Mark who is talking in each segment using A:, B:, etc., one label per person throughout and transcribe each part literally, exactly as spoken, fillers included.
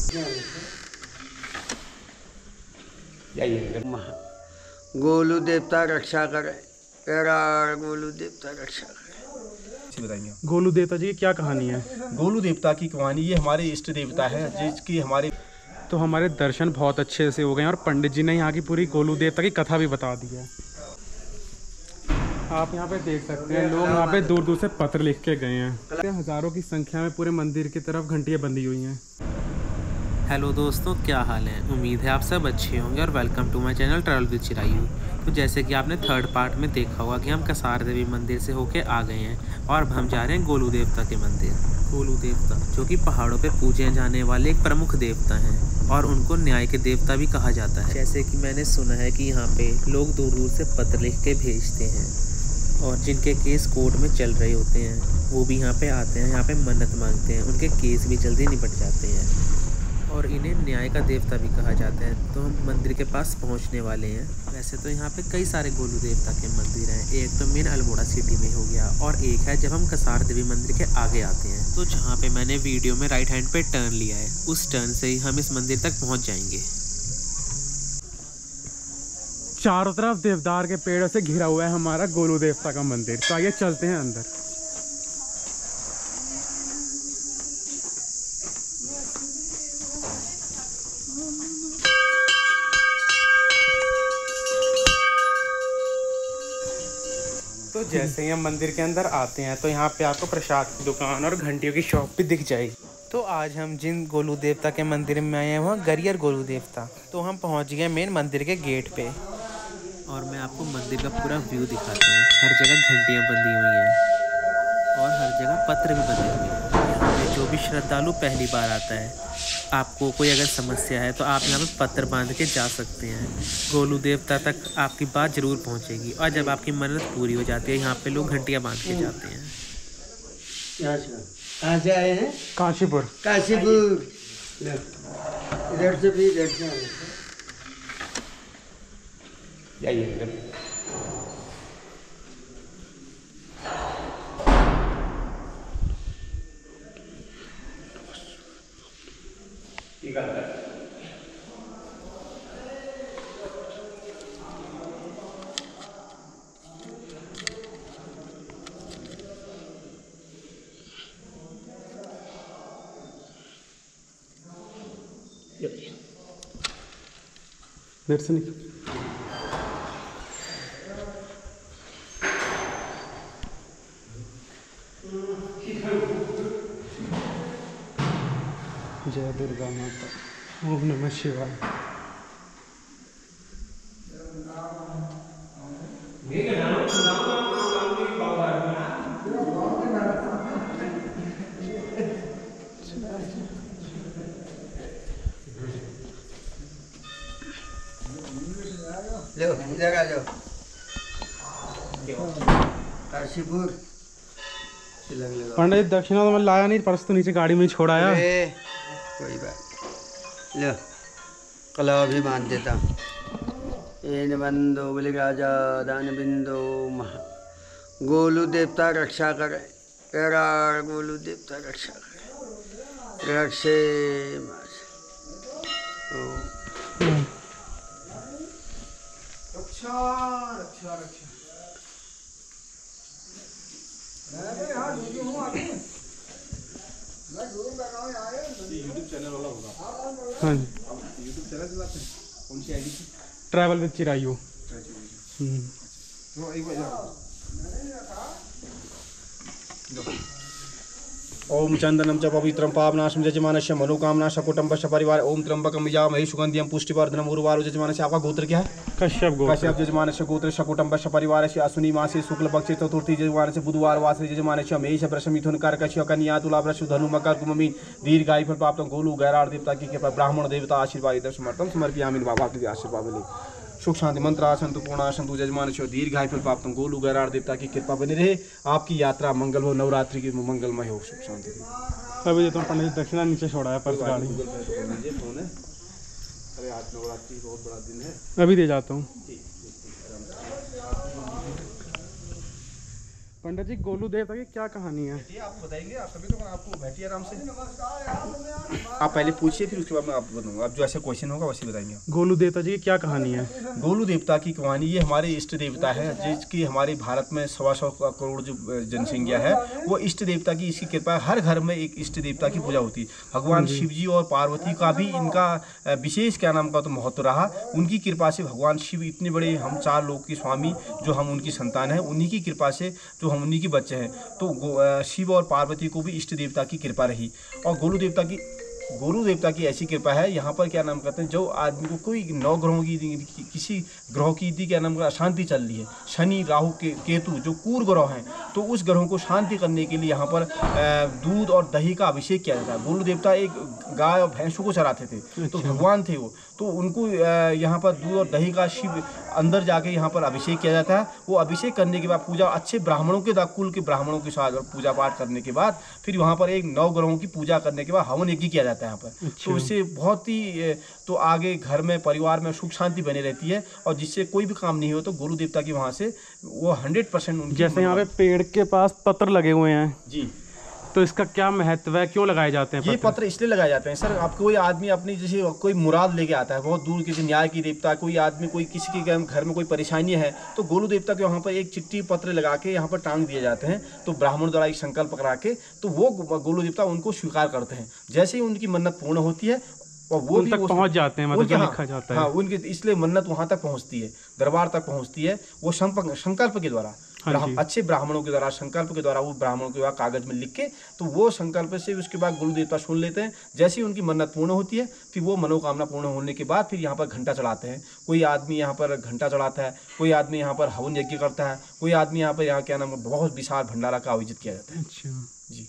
A: गोलू देवता रक्षा करे, गोलू देवता रक्षा करे।
B: बताएंगे
C: गोलू देवता जी की क्या कहानी है?
B: गोलू देवता की कहानी, ये हमारे इष्ट देवता है जिसकी हमारे
C: तो हमारे दर्शन बहुत अच्छे से हो गए और पंडित जी ने यहाँ की पूरी गोलू देवता की कथा भी बता दी है। आप यहाँ पे देख सकते हैं लोग यहाँ पे दूर दूर से पत्र लिख के गए हैं। हजारों की संख्या में पूरे मंदिर की तरफ घंटियाँ बंधी हुई हैं।
D: हेलो दोस्तों, क्या हाल है? उम्मीद है आप सब अच्छे होंगे और welcome to my channel travel with Chirayu. तो जैसे कि आपने थर्ड पार्ट में देखा होगा कि हम कसार देवी मंदिर से होके आ गए हैं और अब हम जा रहे हैं गोलू देवता के मंदिर। गोलू देवता जो कि पहाड़ों पे पूजे जाने वाले एक प्रमुख देवता हैं और उनको न्याय के देवता भी कहा जाता है। जैसे कि मैंने सुना है कि यहाँ पे लोग दूर दूर से पत्र लिख के भेजते हैं और जिनके केस कोर्ट में चल रहे होते हैं वो भी यहाँ पे आते हैं, यहाँ पे मन्नत मांगते हैं, उनके केस भी जल्दी निपट जाते हैं और इन्हें न्याय का देवता भी कहा जाता है। तो हम मंदिर के पास पहुँचने वाले हैं। वैसे तो यहाँ पे कई सारे गोलू देवता के मंदिर हैं। एक तो मेन अल्मोड़ा सिटी में हो गया और एक है जब हम कसार देवी मंदिर के आगे आते हैं तो जहाँ पे मैंने वीडियो में राइट हैंड पे टर्न लिया है उस टर्न से ही हम इस मंदिर तक पहुँच जाएंगे।
C: चारों तरफ देवदार के पेड़ों से घिरा हुआ है हमारा गोलू देवता का मंदिर। तो आइए चलते हैं अंदर। तो जैसे ही हम मंदिर के अंदर आते हैं तो यहाँ पे आपको प्रसाद की दुकान और घंटियों की शॉप भी दिख जाएगी। तो आज हम जिन गोलू देवता के मंदिर में आए हैं वहाँ गरियर गोलू देवता। तो हम पहुँच गए मेन मंदिर के गेट पे
D: और मैं आपको मंदिर का पूरा व्यू दिखाता हूँ। हर जगह घंटियाँ बंधी हुई हैं और हर जगह पत्र भी बंधे हुए हैं। यहाँ पे जो भी श्रद्धालु पहली बार आता है, आपको कोई अगर समस्या है तो आप यहाँ पे पत्र बांध के जा सकते हैं। गोलू देवता तक आपकी बात ज़रूर पहुँचेगी और जब आपकी मन्नत पूरी हो जाती है यहाँ पे लोग घंटियाँ बांध के जाते हैं।
A: कहाँ से आए हैं?
C: काशीपुर।
A: काशीपुर। इधर से भी इधर से
B: जाइए।
C: दर्शन जय दुर्गा माता। ओम नमः शिवाय।
A: लो इधर आ जाओ। काशीपुर।
C: पंडित दक्षिणा तो मैं लाया नहीं, पर्स तो नीचे गाड़ी में छोड़ाया।
A: कोई बात लो, कला भी बांध देता। एन बंदो बलि राजा दान बिंदो महा गोलू देवता रक्षा करे, गोलू देवता रक्षा करे, रक्षे रक्षा रक्षा रक्षा।
B: यूट्यूब चैनल वाला होगा।
C: हाँ जी,
B: यूट्यूब चैनल चलाते हैं। कौन सी आईडी?
C: Travel with Chirayu.
B: ओम चंदनम च पवित्रम पावनाशम यजमानस्य मनोकामनाशा कुटुंबस्य परिवार। ओम त्र्यंबकम यजामहे सुगंधियम पुष्टिवर्धनम उर्वारुक यजमानस्य। आपका गोत्र क्या है?
C: कश्यप गोत्र।
B: कश्यप यजमानस्य गोत्रस्य कुटुंबस्य परिवारस्य। अश्विनी मासे शुक्ल पक्षे चतुर्थी यजमानस्य। बुधवार वासरे यजमानस्य। मेष वृष मिथुन कर्कटस्य कन्या तुला वृश्चिक धनु मकर कुंभ मीन। दीर्घायु फल प्राप्त। गोलू गैराड़ देवता की कृपा ब्राह्मण देवता आशीर्वाद समर्थन समर्पयामि। बाबा के आशीर्वाद मिले। सुख शांति मंत्र आसंतु पूर्णासंतु यजमान दीर्घायु फल प्राप्त। गोलू गैराड़ देवता की कृपा बनी रहे। आपकी यात्रा मंगल हो, नवरात्रि की मंगलमय हो, सुख शांति।
C: अभी देता हूँ पंडित दक्षिणा नीचे छोड़ा है पर्स गाड़ी।
B: अरे आज नवरात्रि बहुत बड़ा दिन है।
C: अभी दे जाता हूँ। पंडित जी, गोलू देवता की क्या कहानी है?
B: ये आपको बताएंगे, आप तभी तो आपको बैठिए आराम से। आप पहले पूछिए, फिर उसके बाद मैं आपको बताऊंगा। आप जो ऐसा क्वेश्चन होगा वैसे बताएंगे।
C: गोलू देवता जी की क्या कहानी है?
B: गोलू देवता की कहानी, ये हमारे इष्ट देवता है, जिसकी हमारे भारत में सवा सौ करोड़ जो जनसंख्या है, वो इष्ट देवता की इसकी कृपा है। हर घर में एक इष्ट देवता की पूजा होती है। भगवान शिव जी और पार्वती का भी इनका विशेष क्या नाम का तो महत्व रहा। उनकी कृपा से भगवान शिव इतने बड़े, हम चार लोग के स्वामी जो हम उनकी संतान है, उन्हीं की कृपा से जो हम उन्हीं के बच्चे हैं, तो शिव और पार्वती को भी इष्ट देवता की कृपा रही। और गोलू देवता की गोलू देवता की ऐसी कृपा है, यहाँ पर क्या नाम कहते हैं, जो आदमी को कोई नौ ग्रहों की किसी ग्रह की यदि क्या नाम का अशांति चल रही है, शनि राहु के केतु जो कूर ग्रह हैं, तो उस ग्रहों को शांति करने के लिए यहाँ पर दूध और दही का अभिषेक किया जाता है। गोलू देवता एक गाय और भैंसों को चराते थे, तो भगवान थे वो, तो उनको यहाँ पर दूध और दही का शिव अंदर जाके यहाँ पर अभिषेक किया जाता है। वो अभिषेक करने के बाद पूजा अच्छे ब्राह्मणों के कुल के ब्राह्मणों के साथ पूजा पाठ करने के बाद फिर वहाँ पर एक नौ ग्रहों की पूजा करने के बाद हवन यज्ञ किया जाता है यहाँ पर। तो इससे बहुत ही तो आगे घर में परिवार में सुख शांति बनी रहती है, और जिससे कोई भी काम नहीं हो तो गोलू देवता की वहाँ से वो हंड्रेड परसेंट उनकी।
C: जैसे यहाँ पे पेड़ के पास पत्र लगे हुए हैं
B: जी,
C: तो इसका क्या महत्व है, क्यों लगाए जाते हैं?
B: ये पत्र इसलिए लगाए जाते हैं सर, आप कोई आदमी अपनी जैसे कोई मुराद लेके आता है बहुत दूर, किसी न्याय की देवता, कोई आदमी कोई किसी के घर में कोई परेशानी है, तो गोलू देवता के वहाँ पर एक चिट्ठी पत्र लगा के यहाँ पर टांग दिए जाते हैं। तो ब्राह्मण द्वारा एक संकल्प करा के तो वो गोलू देवता उनको स्वीकार करते हैं। जैसे ही उनकी मन्नत पूर्ण होती है और वो भी
C: पहुंच जाते हैं, मतलब लिखा जाता है।
B: हाँ, उनके इसलिए मन्नत वहाँ तक पहुँचती है, दरबार तक पहुँचती है, वो संकल्प के द्वारा, अच्छे ब्राह्मणों के द्वारा, संकल्प के द्वारा, वो ब्राह्मणों के द्वारा कागज में लिख के, तो वो संकल्प से उसके बाद गुरु देवता सुन लेते हैं। जैसे ही उनकी मन्नत पूर्ण होती है, फिर वो मनोकामना पूर्ण होने के बाद फिर यहाँ पर घंटा चढ़ाते हैं। कोई आदमी यहाँ पर घंटा चढ़ाता है, कोई आदमी यहाँ पर हवन यज्ञ करता है, कोई आदमी यहाँ पर यहाँ क्या नाम बहुत विशाल भंडारा का आयोजित किया जाता है।
C: अच्छा
B: जी,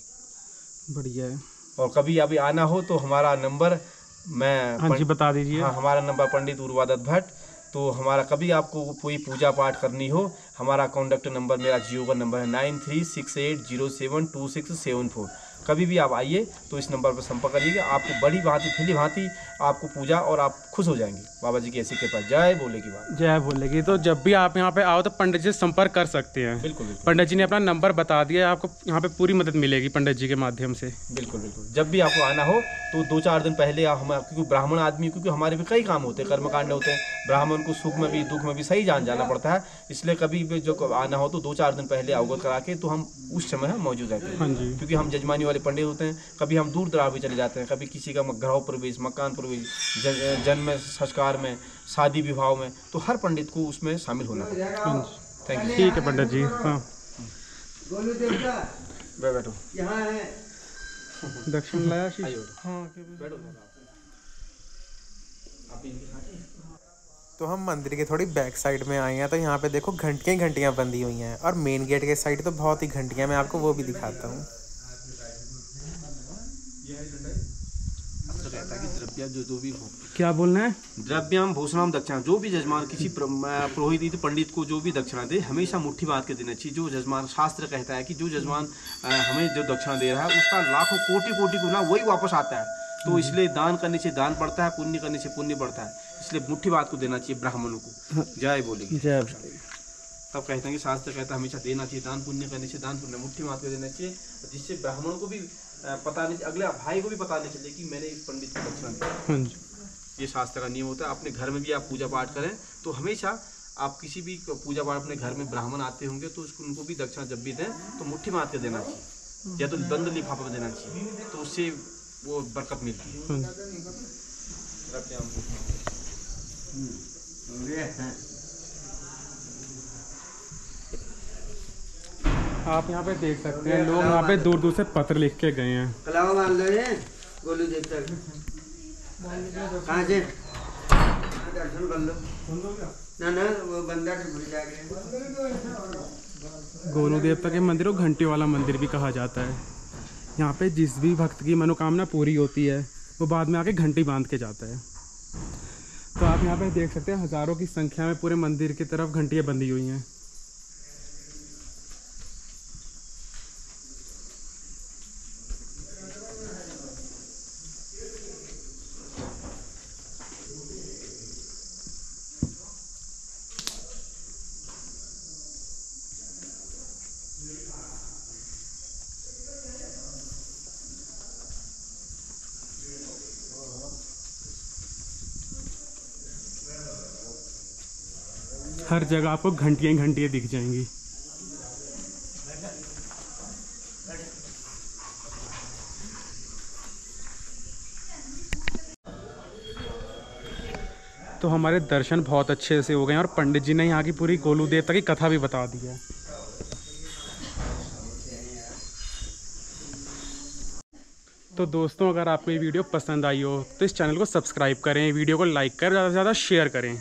C: बढ़िया है।
B: और कभी अभी आना हो तो हमारा नंबर मैं
C: हाँ जी बता दीजिए।
B: हाँ, हमारा नंबर पंडित उर्वादत्त भट्ट। तो हमारा कभी आपको कोई पूजा पाठ करनी हो, हमारा कॉन्टैक्ट नंबर मेरा जियो का नंबर है nine three six eight zero seven two six seven four. कभी भी आप आइए तो इस नंबर पर संपर्क करिएगा। आपको बड़ी भांति फिली भांति आपको पूजा और आप खुश हो जाएंगे। बाबा जी की ऐसी कृपा। जय बोले की बात,
C: जय बोले की। तो जब भी आप यहाँ पे आओ तो पंडित जी से संपर्क कर सकते हैं।
B: बिल्कुल बिल्कुल।
C: पंडित जी ने अपना नंबर बता दिया, आपको यहाँ पे पूरी मदद मिलेगी पंडित जी के माध्यम से।
B: बिल्कुल बिल्कुल। जब भी आपको आना हो तो दो चार दिन पहले आप हम, क्योंकि ब्राह्मण आदमी, क्योंकि हमारे भी कई काम होते हैं, कर्मकांड होते हैं, ब्राह्मण को सुख में भी दुख में भी सही जान जाना पड़ता है। इसलिए कभी भी जो आना हो तो दो चार दिन पहले अवगत करा के तो हम उस समय हम मौजूद रहते हैं।
C: हाँ जी।
B: क्योंकि हम जजमानी वाले पंडित होते हैं। कभी हम दूर दराज भी चले जाते हैं, कभी किसी का गृह प्रवेश, मकान प्रवेश, जन्म संस्कार में, शादी विवाह में, तो हर पंडित को उसमें शामिल होना पड़ता है। Thank you.
C: ठीक है पंडित जी। हाँ
B: बैठो,
A: यहाँ है
C: दक्षिण लाया।
B: हाँ
C: तो हम मंदिर के थोड़ी बैक साइड में आए हैं, तो यहाँ पे देखो घंटियाँ घंटियाँ बंधी हुई हैं, और मेन गेट के साइड तो बहुत ही घंटियाँ, मैं आपको वो भी दिखाता हूँ।
B: द्रव्य जो जो भी हो,
C: क्या बोलना है?
B: द्रव्यम भूषणम दक्षिणा, जो भी जजमान किसी पुरोहित पंडित को जो भी दक्षिणा दे, हमेशा मुट्ठी बात के देना चाहिए। जो जजमान, शास्त्र कहता है कि जो जजमान हमें जो दक्षिणा दे रहा है उसका लाखों कोटि कोटि गुना वही वापस आता है। तो इसलिए दान करने से दान बढ़ता है, पुण्य करने से पुण्य बढ़ता है। इसलिए मुट्ठी बात को देना चाहिए ब्राह्मणों को। जय बोलेगी।
C: जय।
B: तब कहते हैं कि शास्त्र कहता है हमेशा देना चाहिए, दान पुण्य करने से दान पुण्य, मुट्ठी बात को देना चाहिए, जिससे ब्राह्मणों को भी पता नहीं, अगले भाई को भी पता नहीं चले कि मैंने इस पंडित को दक्षिणा दी। ये शास्त्र का नियम होता है। अपने घर में भी आप पूजा पाठ करें तो हमेशा आप किसी भी पूजा पाठ अपने घर में ब्राह्मण आते होंगे तो उसको उनको भी दक्षिणा जब भी दें तो मुट्ठी मार के देना चाहिए, या तो दंड लिफाफा में देना चाहिए, तो उससे वो बरकत मिलती है।
C: आप यहाँ पे देख सकते हैं लोग यहाँ पे दूर दूर से पत्र लिख के गए हैं।
A: कलावा मान लो ये गोलू देवता कहाँ से दर्शन कर लो ना ना, वो बंदा से भूल जाएगा।
C: गोलू देवता के मंदिर को घंटी वाला मंदिर भी कहा जाता है। यहाँ पे जिस भी भक्त की मनोकामना पूरी होती है वो बाद में आके घंटी बांध के जाता है। तो आप यहाँ पे देख सकते हैं हजारों की संख्या में पूरे मंदिर की तरफ घंटियाँ बंधी हुई हैं। हर जगह आपको घंटियाँ घंटियाँ दिख जाएंगी। तो हमारे दर्शन बहुत अच्छे से हो गए हैं और पंडित जी ने यहाँ की पूरी गोलू देवता की कथा भी बता दी है। तो दोस्तों, अगर आपको ये वीडियो पसंद आई हो तो इस चैनल को सब्सक्राइब करें, वीडियो को लाइक करें, ज़्यादा से ज़्यादा शेयर करें।